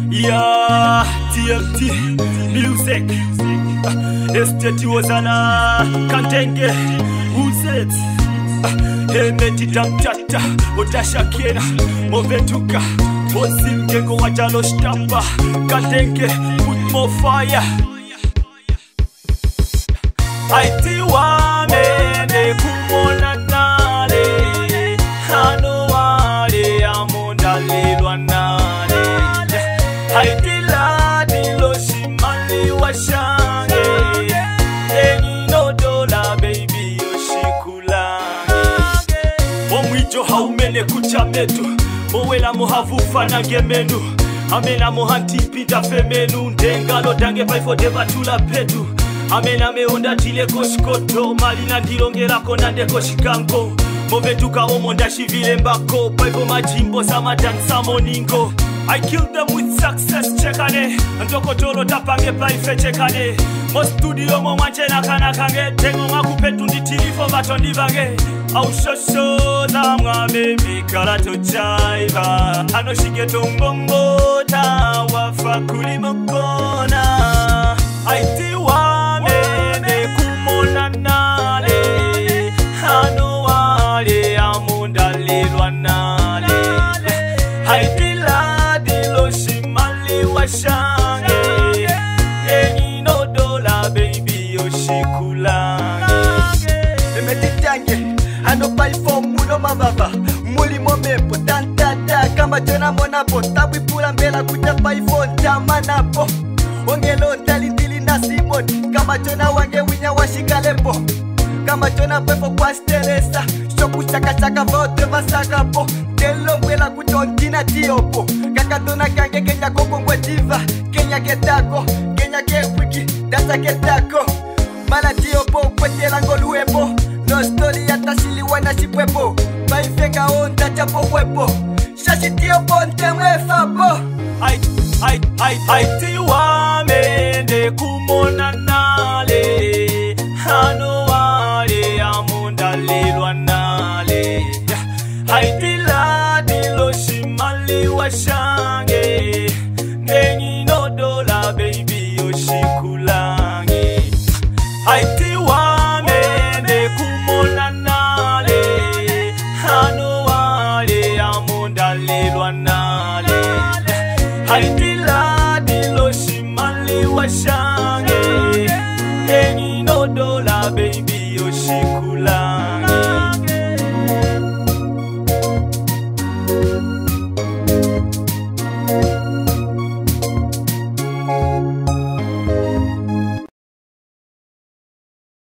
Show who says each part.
Speaker 1: Yeah, TMT music. Estate wazana kantenge. Who's it? Hemeti tamtata utashakira movetuka osimgengo wajalo shtamba kantenge put more fire. Aiti wa mene kumona nale hano wale amonda lelwa nale Aiti la dilo shimali wa shange Eni no dola baby yoshikulange Omwijo haumene kucha metu Mowela mohavufa na gemenu Amena mohanti pita femenu Ndengalo dange paifo deva tula petu Amena meonda tile koshkoto Malina ndilongera konande koshikango Movetuka omonda shivile mbako Paipo majimbo sama dansa moningo I killed them with success chekane Antoko tolo tapange paife chekane Mo studio mo manchena kana kange Tengo makupetu nditilifo batondi vage Au shosho za mwame mikala tochaiva Ano shigeto mbongo ta wafa kulimokona Aiti wa mene kumona nale Hano wale amunda lilwa nale Aiti la dilo shimali wa shange Eni no dola baby yoshikulange
Speaker 2: Emetitange Hano paifo muno mababa Muli momepo tantata Kama jona monapo Tabu pula mbela kuta paifo Tama napo Ongelo talindili na simoni Kama jona wange winya washikalepo Kama jona pefo kwa stelesa Shoku chaka chaka vote vasaka po Telo mwela kutontina tiopo Kakatona kange kenya koko ngwe diva Kenya ketako, kenya kewiki Dasa ketako Mala tiopo kwetela ngoluepo No story atashili wana shipwepo Maifenga onda chapo wepo Shashi tiopo ntemwe fapo
Speaker 1: Aiti wa mene kumona nale Hano wale amunda lilwa nale Aiti la dilo shimali wa shange Ngenyi no dola baby yoshikulange Aiti wa mene kumona nale Hano wale amunda lilwa nale Aiti